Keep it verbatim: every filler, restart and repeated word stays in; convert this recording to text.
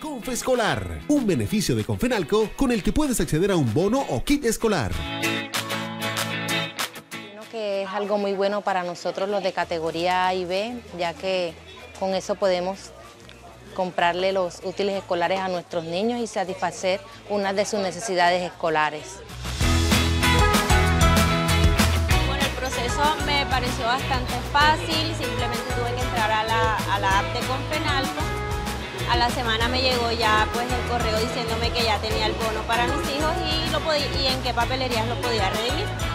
Confescolar, un beneficio de Confenalco con el que puedes acceder a un bono o kit escolar. Creo que es algo muy bueno para nosotros los de categoría A y B, ya que con eso podemos comprarle los útiles escolares a nuestros niños y satisfacer una de sus necesidades escolares. Bueno, el proceso me pareció bastante fácil, simplemente tuve que entrar a la, a la app de Confenalco. A la semana me llegó ya pues el correo diciéndome que ya tenía el bono para mis hijos y, lo podía, y en qué papelerías lo podía redimir.